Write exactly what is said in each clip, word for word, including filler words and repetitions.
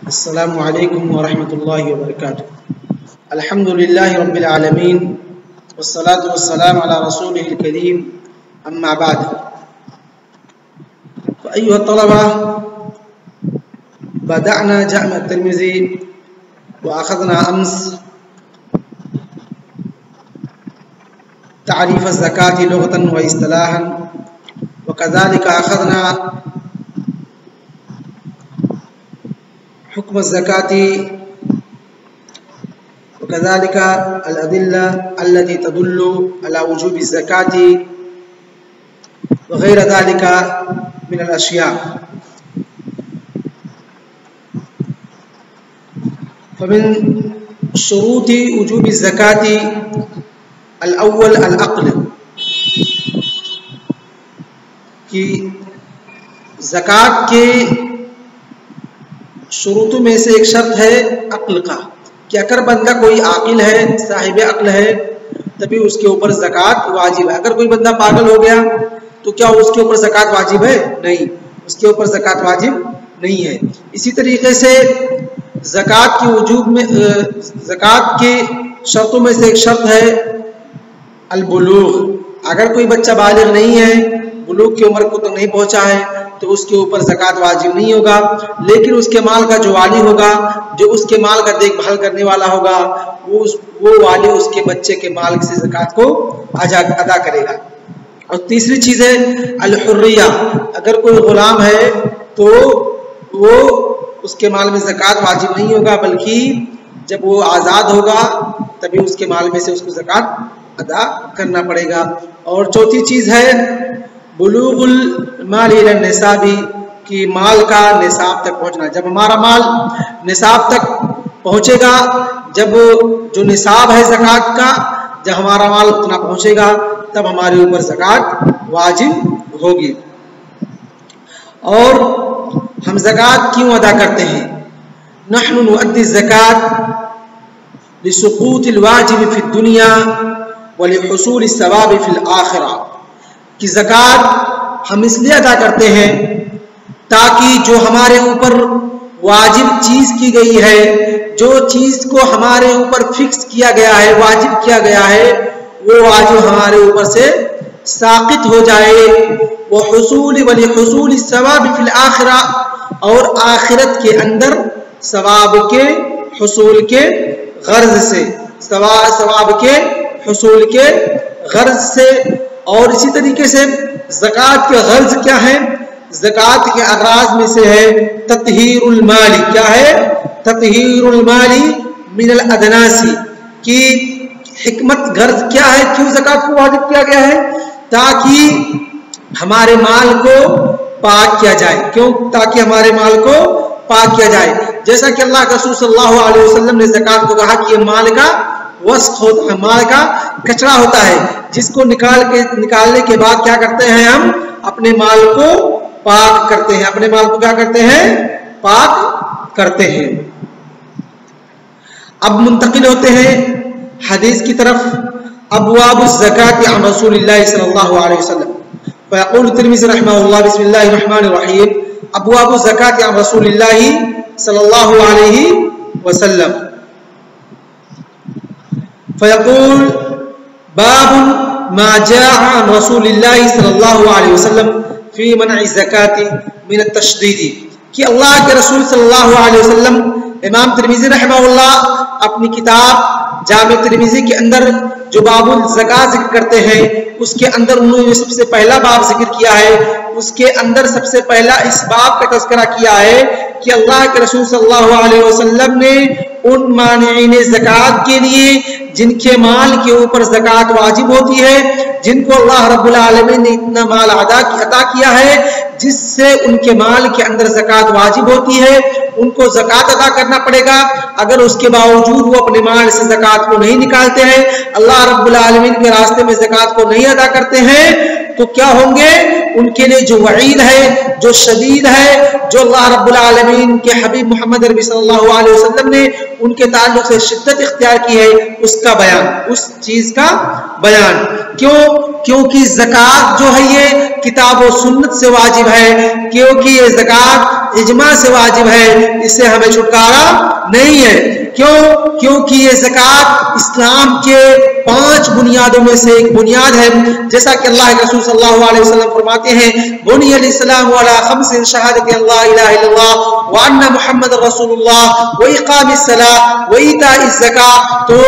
السلام علیکم ورحمۃ اللہ وبرکاتہ. الحمد للہ رب العالمین والصلاة والسلام على رسوله الكریم اما بعد. فأيها الطلبة، بدأنا جامع الترمذي وأخذنا أمس تعريف الزكاة لغة واصطلاحا، وكذلك أخذنا حكم الزكاة وكذلك الأدلة التي تدل على وجوب الزكاة وغير ذلك من الأشياء. فمن شروط وجوب الزكاة الأول العقل، کہ زکوٰۃ کے شروطوں میں سے ایک شرط ہے عقل کا، کہ اگر بندہ کوئی عاقل ہے، صاحب عقل ہے، تبھی اس کے اوپر زکوٰۃ واجب ہے. اگر کوئی بندہ پاگل ہو گیا تو کیا اس کے اوپر زکوٰۃ واجب ہے؟ نہیں، اس کے اوپر زکوٰۃ واجب نہیں ہے. اسی طریقے سے زکوٰۃ کے وجوب میں زکوٰۃ کے شرطوں میں سے ایک شرط ہے البلوغ. اگر کوئی بچہ بالغ نہیں ہے، بلوغ کی عمر کو تک نہیں پہنچا ہے، تو اس کے اوپر زکوٰۃ واجب نہیں ہوگا. لیکن اس کے مال کا جو والی ہوگا، جو اس کے مال کا دیکھ بھال کرنے والا ہوگا، وہ وہ والی اس کے بچے کے مال سے زکوٰۃ کو ادا کرے گا. اور تیسری چیز ہے الحریہ. اگر کوئی غلام ہے تو وہ اس کے مال میں زکوٰۃ واجب نہیں ہوگا، بلکہ جب وہ آزاد ہوگا تبھی اس کے مال میں سے اس کو زکوٰۃ ادا کرنا پڑے گا. اور چوتھی چیز ہے بلوغ المال الى النصاب، کی مال کا نصاب تک پہنچنا. جب ہمارا مال نصاب تک پہنچے گا، جب جو نصاب ہے زکوٰۃ کا، جب ہمارا مال اتنا پہنچے گا، تب ہمارے اوپر زکوٰۃ واجب ہوگی. اور ہم زکوٰۃ کیوں ادا کرتے ہیں؟ نحن نؤدي الزکاة لسقوط الواجب في الدنيا ولحصول الثواب في الآخرة. کہ زکوٰۃ ہم اس لیے ادا کرتے ہیں تاکہ جو ہمارے اوپر واجب چیز کی گئی ہے، جو چیز کو ہمارے اوپر فکس کیا گیا ہے، واجب کیا گیا ہے، وہ واجب ہمارے اوپر سے ساقط ہو جائے. وحصول ولحصول الثواب فی الآخرہ، اور آخرت کے اندر ثواب کے حصول کے غرض سے، ثواب کے حصول کے غرض سے. اور اسی طریقے سے زکوٰۃ کے غرض کیا ہے؟ زکوٰۃ کے اغراض میں سے ہے تطہیر المال. کیا ہے؟ تطہیر المال من الادناس. کی حکمت غرض کیا ہے؟ کیوں زکوٰۃ کو واجب کیا گیا ہے؟ تاکہ ہمارے مال کو پاک کیا جائے. کیوں؟ تاکہ ہمارے مال کو پاک کیا جائے. جیسا کہ اللہ کے رسول صلی اللہ علیہ وسلم نے زکوٰۃ کو کہا کہ یہ مال کا وسخ ہوتا ہے، مال کا کچرا ہوتا ہے، جس کو نکال کے نکالنے کے بعد کیا کرتے ہیں؟ ہم اپنے مال کو پاک کرتے ہیں. اپنے مال کو کیا کرتے ہیں؟ پاک کرتے ہیں. اب منتقل ہوتے ہیں حدیث کی طرف. ابواب الزکاة عن رسول اللہ صلی اللہ علیہ وسلم. فیقول الترمذی رحمہ اللہ بسم اللہ الرحمن الرحیم ابواب الزکاة عن رسول اللہ صلی اللہ علیہ وسلم. فيقول باب ما جاء عن رسول الله صلی اللہ علیہ وسلم فی منع الزکاة من التشدید. کہ اللہ کے رسول صلی اللہ علیہ وسلم، امام ترمذی رحمہ اللہ اپنی کتاب جامع ترمذی کے اندر جو باب الزکاة ذکر کرتے ہیں، اس کے اندر انہوں نے سب سے پہلا باب ذکر کیا ہے. اس کے اندر سب سے پہلا اس باب کا تذکرہ کیا ہے کہ اللہ کے رسول صلی اللہ علیہ وسلم نے ان مانعین زکوٰۃ کے لیے جن کے مال کے اوپر زکوٰۃ واجب ہوتی ہے، جن کو اللہ رب العالمین نے اتنا مال عطا کیا ہے جس سے ان کے مال کے اندر زکوٰۃ واجب ہوتی ہے، ان کو زکوٰۃ ادا کرنا پڑے گا. اگر اس کے باوجود وہ اپنے مال سے زکوٰۃ کو نہیں نکالتے ہیں، اللہ رب العالمین کے راستے میں زکوٰۃ کو نہیں ادا کرتے ہیں، تو کیا ہوں گے؟ ان کے لیے جو وعید ہے، جو شدید ہے، جو اللہ رب العالمین کے حبیب محمد عربی صلی اللہ علیہ وسلم نے ان کے تعلق سے شدت اختیار کی ہے، اس کا بیان، اس چیز کا بیان۔ کیوں؟ کیونکہ زکوٰۃ جو ہے یہ کتاب و سنت سے واجب ہے، کیونکہ یہ زکوٰۃ اجماع سے واجب ہے، اس سے ہمیں چھٹکارا نہیں ہے۔ کیوں؟ کیونکہ یہ زکوٰۃ اسلام کے پانچ بنیادوں میں سے ایک بنیاد ہے، جیسا کہ اللہ کے رسول صلی اللہ علیہ وسلم فرماتے ہیں بنی الاسلام علی خمس شہادت اللہ الہ الا اللہ وان محمد رسول اللہ واقام الصلاۃ وایتاء الزکاۃ۔ تو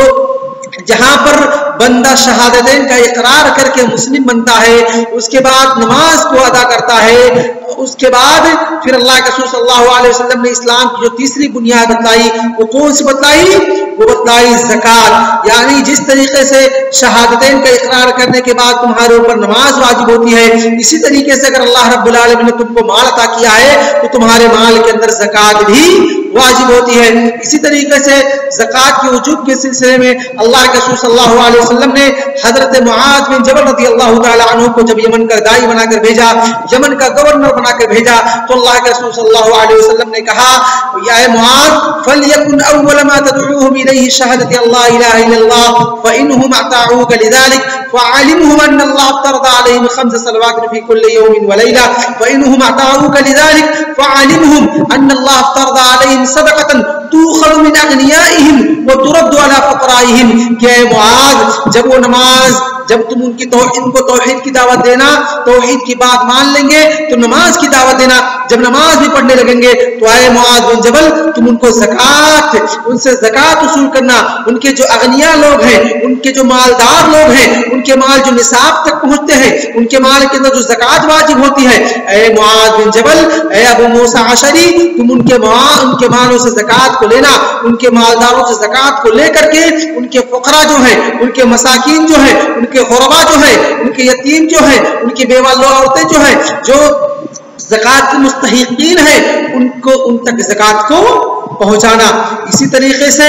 جہاں پر بندہ شہادتین کا اقرار کر کے مسلم بنتا ہے، اس کے بعد نماز کو ادا کرتا ہے، اس کے بعد پھر اللہ کے رسول صلی اللہ علیہ وسلم نے اسلام کی جو تیسری بنیاد بتلائی وہ کون سی بتلائی؟ وہ بتلائی زکوٰۃ۔ یعنی جس طریقے سے شہادتین کا اقرار کرنے کے بعد تمہارے اوپر نماز واجب ہوتی ہے، اسی طریقے سے اگر اللہ رب العالمین نے تم کو مال عطا کیا ہے تو تمہارے مال کے اندر زکوٰۃ بھی واجب ہوتی ہے۔ اسی طریقے سے زکوٰۃ کے وجوب کے سلسلے میں اللہ کے رسول صلی اللہ علیہ وسلم نے حضرت معاذ بن جبل رضی اللہ تعالی عنہ کو جب یمن کا داعی بنا کر بھیجا، یمن کا گورنر بنا کر بھیجا، تو اللہ کے رسول صلی اللہ علیہ وسلم نے کہا یا معاذ فلیکن اول ما تدعوهم الیہ شہادت اللہ الہ الا اللہ فانهم اطاعوک لذلك فعلمهم ان الله افترض عليهم خمس صلوات في كل يوم وليله فانهم اطاعوك لذلك فعلمهم ان الله افترض عليهم صدقه تؤخذ من اغنیائهم وترد على فقرائهم۔ کہ معاذ جب وہ نماز، جب تم ان کی توحید کو توحید کی دعوت دینا، توحید کی بات مان لیں گے تو نماز کی دعوت دینا، جب نماز بھی پڑھنے لگیں گے تو اے معاذ بن جبل تم ان کو زکوٰۃ، ان سے زکوٰۃ وصول کرنا، ان کے جو اغنیاء لوگ ہیں، ان کے جو مالدار لوگ ہیں، ان کے مال جو نصاب تک پہنچتے ہیں، ان کے مال کے اندر جو زکوٰۃ واجب ہوتی ہے، اے معاذ بن جبل، اے ابو موسیٰ عشری، تم ان کے مال ان کے مالوں سے زکوٰۃ کو لینا، ان کے مالداروں سے زکوٰۃ کو لے کر کے ان کے فقراء جو ہیں، ان کے مساکین جو ہیں، ان کے غربا جو ہیں، ان کے یتیم جو ہیں، ان کی بیوہ عورتیں جو ہیں، جو زکوٰۃ کے مستحقین ہیں، ان کو ان تک زکوٰۃ کو پہنچانا۔ اسی طریقے سے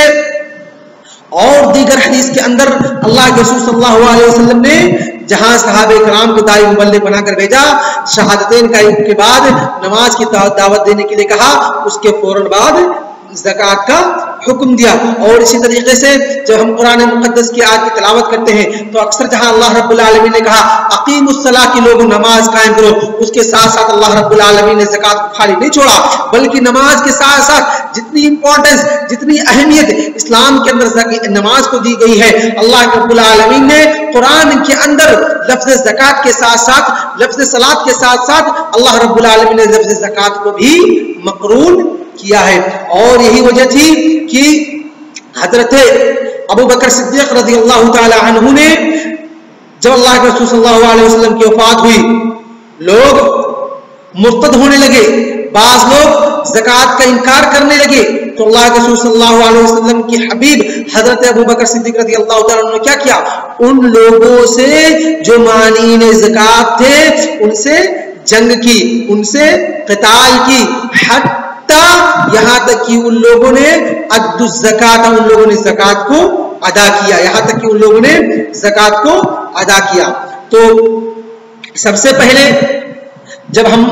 اور دیگر حدیث کے اندر اللہ کے رسول صلی اللہ علیہ وسلم نے جہاں صحابہ کرام کو داعی مبلغ بنا کر بھیجا، شہادتین کا کے بعد نماز کی دعوت دینے کے لیے کہا، اس کے فوراً بعد زکوٰۃ کا حکم دیا۔ اور اسی طریقے سے جب ہم قرآن مقدس کی آیت کی تلاوت کرتے ہیں تو اکثر جہاں اللہ رب العالمین نے کہا اقیم الصلاۃ کی لوگوں نماز قائم کرو، اس کے ساتھ ساتھ اللہ رب العالمین نے زکوٰۃ کو خالی نہیں چھوڑا، بلکہ نماز کے ساتھ ساتھ جتنی امپورٹنس، جتنی اہمیت اسلام کے اندر نماز کو دی گئی ہے، اللہ رب العالمین نے قرآن کے اندر لفظ زکوٰۃ کے ساتھ ساتھ لفظ صلاۃ کے ساتھ ساتھ اللہ رب العالمین نے لفظ زکوٰۃ کو بھی مقرون کیا ہے۔ اور یہی وجہ تھی کہ حضرت ابو بکر صدیق رضی اللہ تعالی عنہ نے جب اللہ کے رسول صلی اللہ علیہ وسلم کی وفات ہوئی، لوگ مرتد ہونے لگے، بعض لوگ زکوٰۃ کا انکار کرنے لگے، تو اللہ کے رسول صلی اللہ علیہ وسلم کی حبیب حضرت ابو بکر صدیق رضی اللہ تعالی عنہ نے کیا کیا؟ ان لوگوں سے جو مانعین زکوٰۃ تھے ان سے جنگ کی، ان سے قتال کی، حتی یہاں تک کہ ان لوگوں نے ادّ الزکاۃ، ان لوگوں نے زکوٰۃ کو ادا کیا، یہاں تک کہ ان لوگوں نے زکوٰۃ کو ادا کیا۔ تو سب سے پہلے جب ہم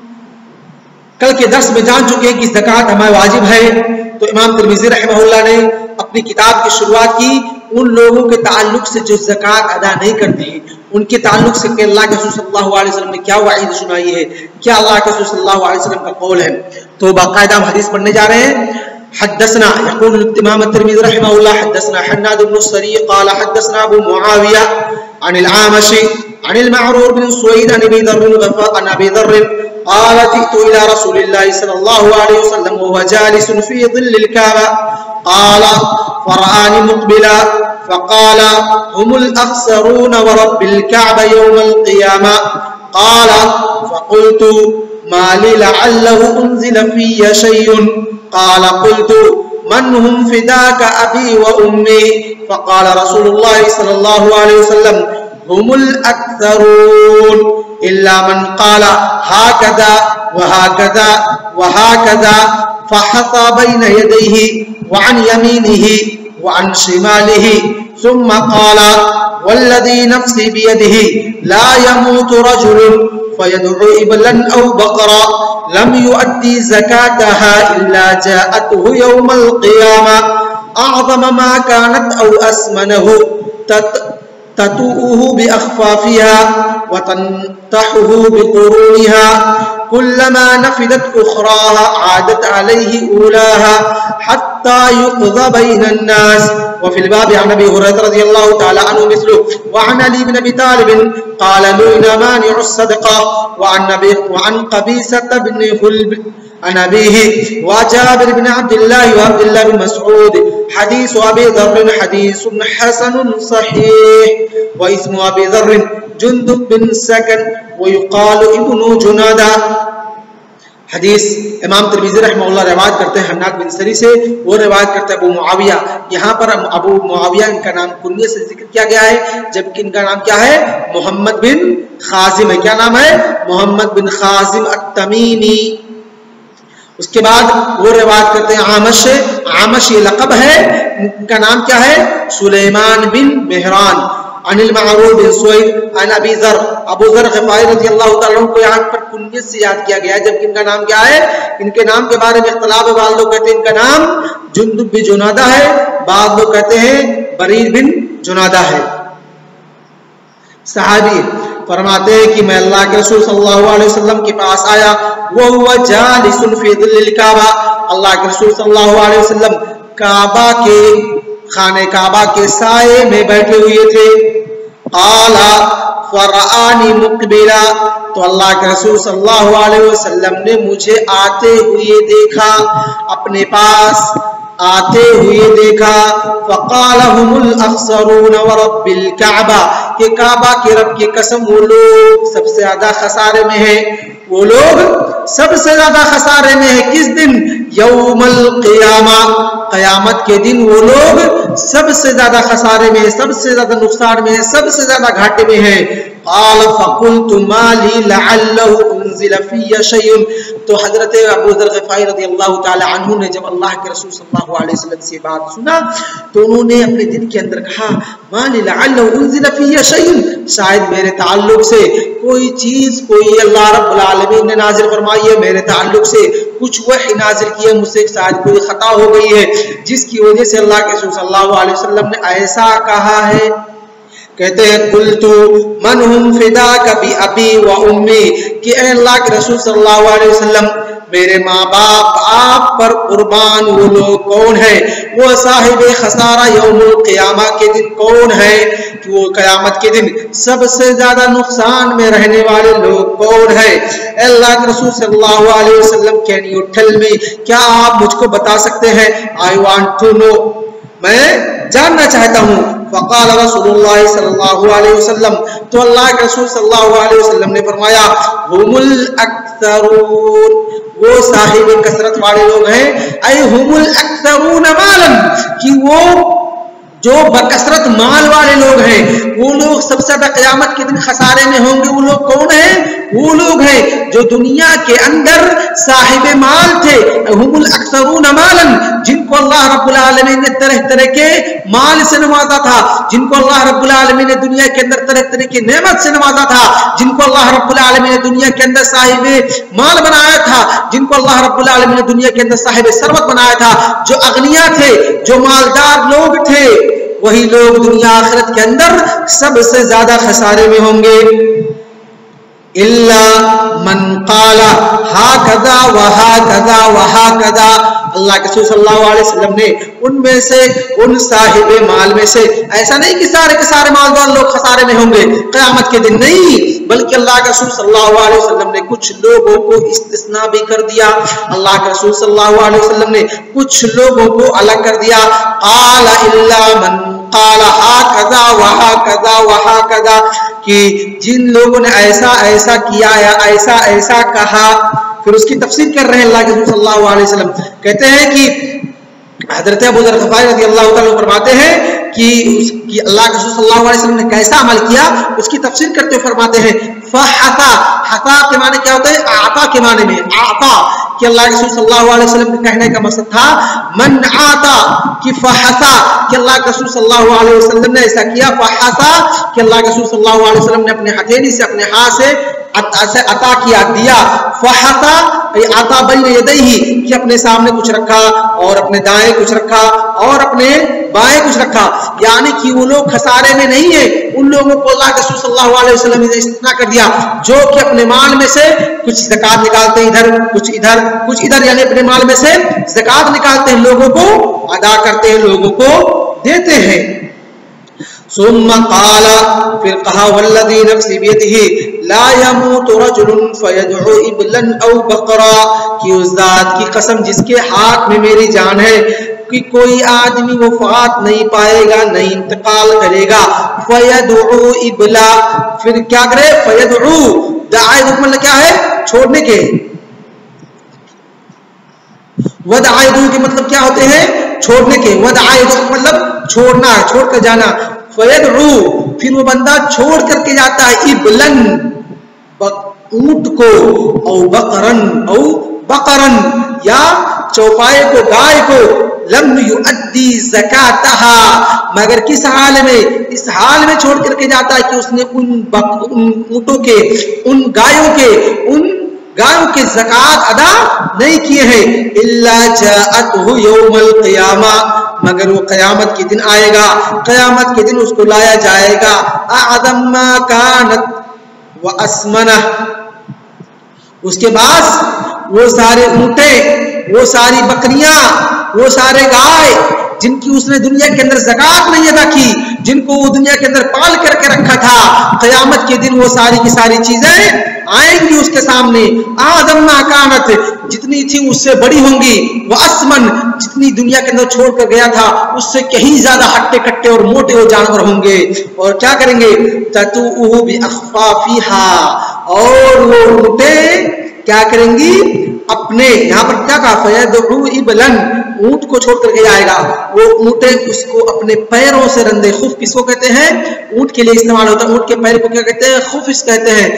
کل کے درس میں جان چکے کہ زکوٰۃ ہمیں واجب ہے، تو امام ترمذی رحمہ اللہ نے اپنی کتاب کی شروعات کی ان لوگوں کے تعلق سے جو زکوٰۃ ادا نہیں کرتے ہیں، ان کے تعلق سے کہ اللہ کے رسول صلی اللہ علیہ وسلم نے کیا وعید سنائی ہے، کیا اللہ کے رسول صلی اللہ علیہ وسلم کا قول ہے۔ تو باقاعدہ ہم حدیث پڑھنے جا رہے ہیں۔ حدثنا يقول الامام الترمذي رحمه الله حدثنا حناد بن السري قال حدثنا ابو معاويه عن العامش عن المعرور بن سويد عن ابي ذر عن ابي ذر قال جئت الى رسول الله صلى الله عليه وسلم وهو جالس في ظل الكعبه قال فرآني مقبلا فقال هم الاخسرون ورب الكعبه يوم القيامه قال فقلت ما لي لعله انزل في شيء قال قلت من هم فداك ابي وامي فقال رسول الله صلى الله عليه وسلم هم الاكثرون الا من قال هكذا وهكذا وهكذا فحطى بين يديه وعن يمينه وعن شماله ثم قال والذي نفسي بيده لا يموت رجل فيدعو إبلا أو بقرا لم يؤدي زكاتها إلا جاءته يوم القيامة أعظم ما كانت أو أسمنه تتوءه بأخفافها وتنتحه بقرونها كلما نفدت أخراها عادت عليه أولاها حتى يقضى بين الناس. وفي الباب عن أبي هريرة رضي الله تعالى عنه مثله. وعن علي بن أبي طالب قال لئن مانع الصدقة. وعن وعن قبيصة بن خلب عن أبيه وجابر بن عبد الله وعبد الله بن مسعود. حديث أبي ذر حديث حسن صحيح. واسم أبي ذر جندب بن سكن ويقال ابن جنادة. حدیث امام ترمذی رحمہ اللہ روایت کرتے ہیں حناد بن سری سے، وہ روایت کرتے ہیں ابو معاویہ. یہاں پر ابو معاویہ ان کا نام کنیہ سے ذکر کیا گیا ہے، جبکہ ان کا نام کیا ہے؟ محمد بن خازم ہے. کیا نام ہے؟ محمد بن خازم التمیمی. اس کے بعد وہ روایت کرتے ہیں عامش سے. عامش یہ لقب ہے، ان کا نام کیا ہے؟ سلیمان بن مہران. عن المعروف بن سوید عن ابی ذر. ابو ذر غفاری رضی اللہ تعالیٰ عنہ کو یہاں پر کنیت سے یاد کیا گیا ہے، جبکہ ان کا نام کیا ہے؟ ان کے نام کے بارے میں اختلاف ہے. بعض لوگ کہتے ہیں ان کا نام جندب بن جنادہ ہے، بعض لوگ کہتے ہیں بریر بن جنادہ ہے. صحابی فرماتے ہیں کہ میں اللہ کے رسول صلی اللہ علیہ وسلم کے پاس آیا، وَهُوَ جَالِسٌ فِي ظِلِّ الْكَعْبَةِ. اللہ کے رسول صلی اللہ علیہ وسلم کعبہ کے خانہ کعبہ کے سائے میں بیٹھے ہوئے تھے. قال فرآنی مقبلا. تو اللہ کے رسول صلی اللہ علیہ وسلم نے مجھے آتے ہوئے دیکھا، اپنے پاس آتے ہوئے دیکھا. فقال هم الاخسرون ورب الكعبہ، کہ کعبہ کے رب کی قسم وہ لوگ سب سے زیادہ خسارے میں ہیں، وہ لوگ سب سے زیادہ خسارے میں ہیں. کس دن؟ یوم القیامہ، قیامت کے دن وہ لوگ سب سے زیادہ خسارے میں ہیں، سب سے زیادہ نقصان میں ہیں، سب سے زیادہ گھاٹے میں ہیں. قال فقلت ما لي لعله انزل في شيء. تو حضرت ابو ذر غفاری رضی اللہ تعالی عنہ نے جب اللہ کے رسول صلی اللہ علیہ وسلم سے بات سنا تو انہوں نے اپنے دل کے اندر کہا ما لي لعله انزل في شيء، شاید میرے تعلق سے کوئی چیز، کوئی اللہ رب العالمین نے نازل فرمائی ہے، میرے تعلق سے کچھ وحی نازل کی ہے، مجھ سے شاید کوئی خطا ہو گئی ہے جس کی وجہ سے اللہ کے رسول صلی اللہ علیہ وسلم نے ایسا کہا ہے. کہتے ہیں قلت من هم فداک بأبی و امی، کہ اے اللہ کے رسول صلی اللہ علیہ وسلم میرے ماں باپ آپ پر قربان وہ لوگ کون ہیں؟ وہ صاحب خسارہ یوم القیامہ کے دن کون ہے؟ کہ وہ قیامت کے دن سب سے زیادہ نقصان میں رہنے والے لوگ کون ہیں؟ اے اللہ کے رسول صلی اللہ علیہ وسلم can you tell me، کیا آپ مجھ کو بتا سکتے ہیں؟ I want to know، میں جاننا چاہتا ہوں. فقال رسول اللہ صلی اللہ علیہ وسلم، تو اللہ کے رسول صلی اللہ علیہ وسلم نے فرمایا هم الاکثرون، وہ صاحب کثرت والے لوگ ہیں. اے هم الاکثرون مالا، کہ وہ جو بکثرت مال والے لوگ ہیں، وہ لوگ سب سے زیادہ قیامت کے دن خسارے میں ہوں گے. وہ لوگ کون ہیں؟ وہ لوگ ہیں جو دنیا کے اندر صاحب مال تھے. هم الاکثرون مالا، جن کو اللہ رب العالمین نے طرح طرح کے مال سے نوازا تھا، جن کو اللہ رب العالمین نے دنیا کے اندر طرح طرح کی نعمت سے نوازا تھا، جن کو اللہ رب العالمین نے دنیا کے اندر صاحب مال بنایا تھا، جن کو اللہ رب العالمین نے دنیا کے اندر صاحب ثروت بنایا تھا، جو اغنیا تھے، جو مالدار لوگ تھے، وہی لوگ دنیا آخرت کے اندر سب سے زیادہ خسارے میں ہوں گے. الا من قال هكذا وهكذا وهكذا، اللہ کے رسول صلی اللہ علیہ وسلم نے ان میں سے، ان صاحب مال میں سے، ایسا نہیں کہ سارے کے سارے مالدار لوگ خسارے میں ہوں گے قیامت کے دن، نہیں، بلکہ اللہ کے رسول صلی اللہ علیہ وسلم نے کچھ لوگوں کو استثناء بھی کر دیا. اللہ کے رسول صلی اللہ علیہ وسلم نے کچھ لوگوں کو الگ کر دیا. قال الا من قال هكذا وهكذا وهكذا، کہ جن لوگوں نے ایسا ایسا کیا یا ایسا ایسا کہا. پھر اس کی تفسیر کر رہے ہیں اللہ کے رسول صلی اللہ علیہ وسلم. کہتے ہیں کہ حضرت ابو ذر غفاری رضی اللہ تعالیٰ فرماتے ہیں کہ اس کی اللہ کے رسول صلی اللہ علیہ وسلم نے کیسا عمل کیا، اس کی تفسیر کرتے ہوئے فرماتے ہیں فحتا، حتا کے معنی کیا ہوتا ہے؟ آتا کے معنی میں آتا، کہ اللہ کے رسول صلی اللہ علیہ وسلم کے کہنے کا مقصد تھا من آتا کہ فحتا، کہ اللہ کے رسول صلی اللہ علیہ وسلم نے ایسا کیا، فحتا کہ اللہ کے رسول صلی اللہ علیہ وسلم نے اپنے ہتھیلی سے اپنے ہاتھ سے عطا کیا، دیا، فحتا آتا بین یدیہ، کہ اپنے سامنے کچھ رکھا اور اپنے دائیں کچھ رکھا اور اپنے بائیں کچھ رکھا، یعنی کہ وہ لوگ خسارے میں نہیں ہیں، ان لوگوں کو اللہ کے رسول صلی اللہ علیہ وسلم نے استثناء کر دیا جو کہ اپنے مال میں سے کچھ زکات نکالتے ہیں، ادھر کچھ ادھر کچھ ادھر، یعنی اپنے مال میں سے زکات نکالتے ہیں، لوگوں کو ادا کرتے ہیں، لوگوں کو دیتے ہیں۔ ثم قال، پھر کہا والذی نفسی بیدہ لا یموت رجل فیدعو ابلا او بقرا، کہ اس ذات کی قسم جس کے ہاتھ میں میری جان ہے کہ کوئی آدمی وفات نہیں پائے گا، نہیں انتقال کرے گا، فیدعو ابلا، پھر کیا کرے؟ فیدعو، دعائے مطلب کیا ہے؟ چھوڑنے کے، ودعائدو کے مطلب کیا ہوتے ہیں؟ چھوڑنے کے، ودعائدو مطلب چھوڑنا، چھوڑ کر جانا، فیدعو پھر وہ بندہ چھوڑ کر کے جاتا ہے، ابلن اونٹ کو، او بقرن او بقرن یا چوپائے کو، گائے کو، لم یؤدی زکاتہا، مگر کس حال میں؟ اس حال میں چھوڑ کر کے جاتا ہے کہ اس نے ان اونٹوں کے، ان گایوں کے، ان گایوں کے زکات ادا نہیں کیے ہیں، الا جاءتہ یوم القیامہ، مگر وہ قیامت کے دن آئے گا، قیامت کے دن اس کو لایا جائے گا، اعظم ما کانت واسمنہ، اس کے بعد وہ سارے اونٹیں، وہ ساری بکریاں، وہ سارے گائے جن کی اس نے دنیا کے اندر زکات نہیں ادا کی، جن کو وہ دنیا کے اندر پال کر کے رکھا تھا، قیامت کے دن وہ ساری کی ساری چیزیں آئیں گی اس کے سامنے، آدم ما کانت، جتنی تھی اس سے بڑی ہوں گی، وہ اسمن، جتنی دنیا کے اندر چھوڑ کر گیا تھا اس سے کہیں زیادہ ہٹے کٹے اور موٹے وہ جانور ہوں گے، اور کیا کریں گے؟ تتوء باخفافھا، اور وہ اونٹیں کیا کریں گی؟ اپنے، یہاں پر کیا کہا؟ فیدعو ابلن، اونٹ کو چھوڑ کر کے جائے گا، وہ اونٹیں اس کو اپنے پیروں سے رندے، خف کس کو کہتے ہیں؟ اونٹ کے لیے استعمال ہوتا ہے، اونٹ کے پیر کو کیا کہتے ہیں؟ خف کہتے ہیں،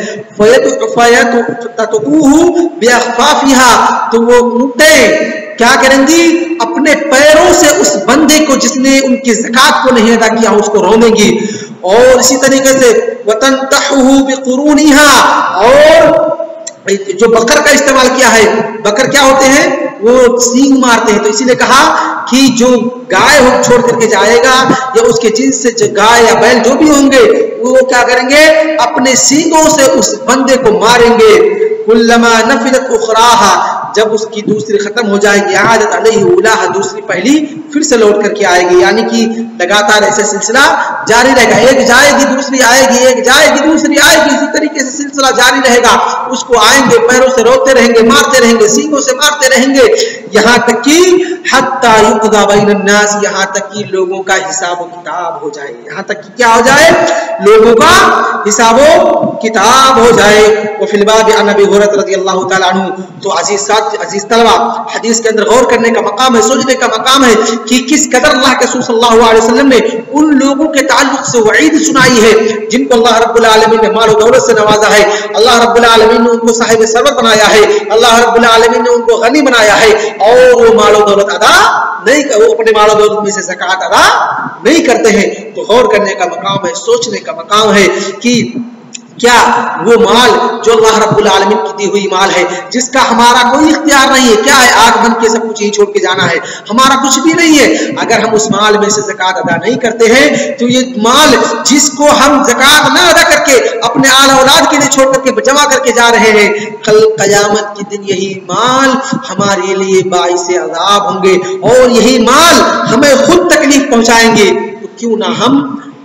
تتوء باخفافھا، تو وہ اونٹیں کیا کریں گی؟ اپنے پیروں سے اس بندے کو جس نے ان کی زکات کو نہیں ادا کیا اس کو رونیں گی، اور اسی طریقے سے وتنتحہ بقرونھا، اور جو بکر کا استعمال کیا ہے، بکر کیا ہوتے ہیں؟ وہ سینگ مارتے ہیں، تو اسی لیے کہا کہ جو گائے ہو چھوڑ کر کے جائے گا یا اس کے جنس سے گائے یا بیل جو بھی ہوں گے وہ کیا کریں گے؟ اپنے سینگوں سے اس بندے کو ماریں گے، کلما نفدت اخراہا، جب اس کی دوسری ختم ہو جائے گی، عادت علیہ اولاہا، دوسری پہلی پھر سے لوٹ کر کے آئے گی، یعنی کہ لگاتار ایسے سلسلہ جاری رہے گا، ایک جائے گی دوسری آئے گی، ایک جائے گی دوسری آئے گی، اسی طریقے سے سلسلہ جاری رہے گا، اس کو آئیں گے، پیروں سے روکتے رہیں گے، مارتے رہیں گے، سینگوں سے مارتے رہیں گے، یہاں تک کہ حتی یقضی بین الناس، یہاں تک کہ لوگوں کا حساب و کتاب ہو جائے، یہاں تک کہ کیا ہو جائے؟ لوگوں کا حساب و کتاب ہو جائے۔ وفی الباب عن ابی ہریرہ رضی اللہ تعالی عنہ، تو عزیز ساتھ عزیز طلبہ، حدیث کے اندر غور کرنے کا مقام ہے، سوچنے کا مقام ہے کہ کس قدر اللہ کے رسول صلی اللہ علیہ وسلم نے ان لوگوں کے تعلق سے وعید سنائی ہے جن کو اللہ رب العالمین نے مال و دولت سے نوازا ہے، اللہ رب العالمین نے ان کو صاحب ثروت بنایا ہے، اللہ رب العالمین نے ان کو غنی بنایا ہے، اور وہ مال و دولت ادا نہیں، وہ اپنے مال و دولت میں سے زکات ادا نہیں کرتے ہیں۔ تو غور کرنے کا مقام ہے، سوچنے کا مقام ہے کہ کیا وہ مال جو اللہ رب العالمین کی دی ہوئی مال ہے، جس کا ہمارا کوئی اختیار نہیں ہے، کیا ہے؟ آگ بن کے سب کچھ یہی چھوڑ کے جانا ہے، ہمارا کچھ بھی نہیں ہے، اگر ہم اس مال میں سے زکات ادا نہیں کرتے ہیں تو یہ مال جس کو ہم زکات نہ ادا کر کے اپنے آل اولاد کے لیے چھوڑ کر کے جمع کر کے جا رہے ہیں، کل قیامت کے دن یہی مال ہمارے لیے باعث عذاب ہوں گے، اور یہی مال ہمیں خود تکلیف پہنچائیں گے۔ تو کیوں نہ ہم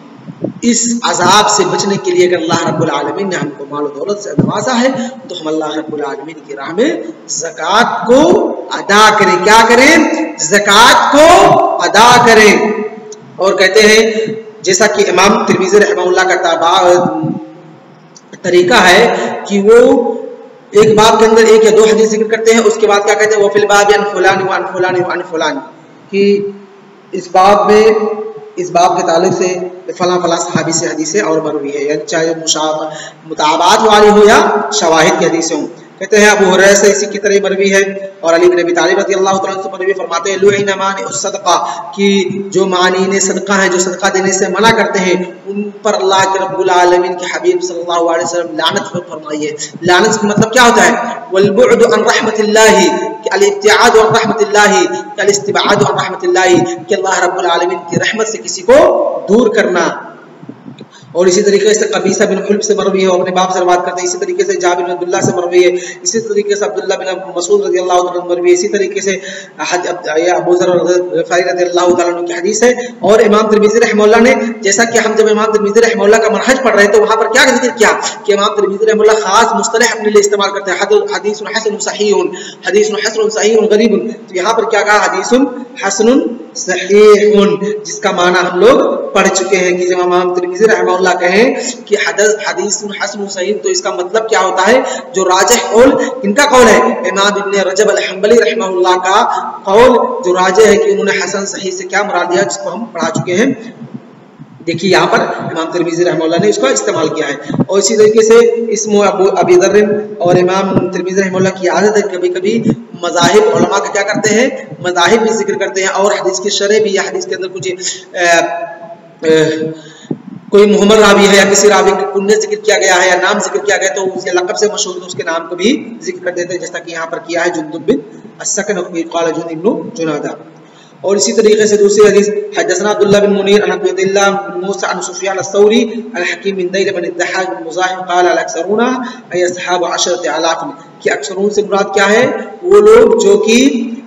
اس عذاب سے بچنے کے لیے، اگر اللہ رب العالمین نے ہم کو مال و دولت سے نوازا ہے تو ہم اللہ رب العالمین کی راہ میں زکات کو ادا کریں، کیا کریں؟ زکات کو ادا کریں۔ اور کہتے ہیں جیسا کہ امام ترمذی رحمہ اللہ کا طریقہ ہے کہ وہ ایک باب کے اندر ایک یا دو حدیث ذکر کرتے ہیں، اس کے بعد کیا کہتے ہیں؟ وہ فی الباب عن فلان وعن فلان وعن فلان، کہ اس باب میں اس باب کے تعلق سے فلاں فلاں صحابی سے حدیثیں اور مروی ہے، یعنی چاہے مطابعات والی ہو یا شواہد کی حدیثیں ہوں. کہتے ہیں ابو ہریرہ سے اسی کی طرح مروی ہے اور علی بن ابی طالب رضی اللہ تعالیٰ عنہ سے مروی فرماتے ہیں لعن مانع الصدقہ، کہ جو مانعین صدقہ ہیں، جو صدقہ دینے سے منع کرتے ہیں، ان پر اللہ کے رب العالمین کے حبیب صلی اللہ علیہ وسلم لعنت فرمائی ہے. لعنت کا مطلب کیا ہوتا ہے؟ والبعد عن رحمت اللہ، کہ الابتعاد عن رحمت اللہ، کہ الاستبعاد عن رحمت اللہ، کہ اللہ رب العالمین کی رحمت سے کسی کو دور کرنا. اور اسی طریقے سے قبیصہ بن حلب سے مروی ہے، اپنے باپ سے روایت کرتے ہیں. اسی طریقے سے جابر بن عبداللہ سے مروی ہے. اسی طریقے سے عبداللہ بن مسعود رضی اللہ عنہ مروی ہے. اسی طریقے سے ابو ذر غفاری رضی اللہ تعالیٰ عنہ کی حدیث ہے. اور امام ترمذی رحمہ اللہ نے، جیسا کہ ہم جب امام ترمذی رحمہ اللہ کا منہج پڑھ رہے ہیں تو وہاں پر کیا ذکر کیا کہ امام ترمذی رحمہ اللہ خاص مصطلح اپنے لیے استعمال کرتے ہیں، حدیث حسن صحیح، حدیث حسن صحیح غریب. تو یہاں پر کیا کہا؟ حدیث حسن صحیح، جس کا معنی ہم لوگ پڑھ چکے ہیں کہ جب امام ترمذی رحمہ اللہ کہیں کہ حدیث حسن صحیح تو اس کا مطلب کیا ہوتا ہے؟ جو راجح قول ان کا قول ہے امام ابن رجب الحنبلی رحمہ اللہ کا قول جو راجح ہے کہ انہوں نے حسن صحیح سے کیا مراد لیا، جس کو ہم پڑھا چکے ہیں. دیکھیے یہاں پر امام ترمذی رحمہ اللہ نے اس کا استعمال کیا ہے. اور اسی طریقے سے اسم ابو ابی ذر اور امام ترمذی رحمہ اللہ کی عادت ہے کبھی کبھی مذاہب علماء کا کیا کرتے ہیں؟ مذاہب بھی ذکر کرتے ہیں اور حدیث کی شرح بھی، یا حدیث کے اندر کچھ کوئی محمد راوی ہے یا کسی راوی کا کنیہ ذکر کیا گیا ہے یا نام ذکر کیا گیا تو اس کے لقب سے مشہور تو اس کے نام کو بھی ذکر کر دیتے ہیں، جیسا کہ یہاں پر کیا ہے جندب بن السکن قال جندب بن جنادہ. اور اسی طریقے سے دوسری حدیث حدثنا عبداللہ بن منیر عن عبد اللہ بن موسى عن سفیان الثوری عن حکیم بن دیل بن الضحاک بن مزاحم قال الاکثرون ای اصحاب عشرۃ آلاف، کہ اکثرون سے مراد کیا ہے؟ وہ لوگ جو کہ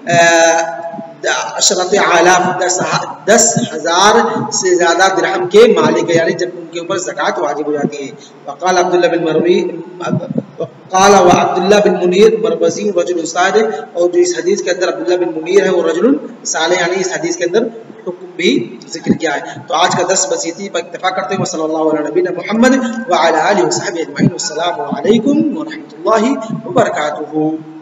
عشرۃ آلاف دس ہزار سے زیادہ درہم کے مالک ہے، یعنی جب ان کے اوپر زکوٰۃ واجب ہو جاتی ہے. وقال عبداللہ بن مروی قال وعبداللہ بن منیر مروزی رجل صالح، اور جو اس حدیث کے اندر عبداللہ بن منیر ہے وہ رجل صالح، یعنی اس حدیث کے اندر حکم بھی ذکر کیا ہے. تو آج کا درس بس اسی پر اکتفا کرتے ہیں. صلی اللہ علیہ نبینا محمد وعلی آلہ وصحبہ اجمعین. السلام علیکم ورحمۃ اللہ وبرکاتہ.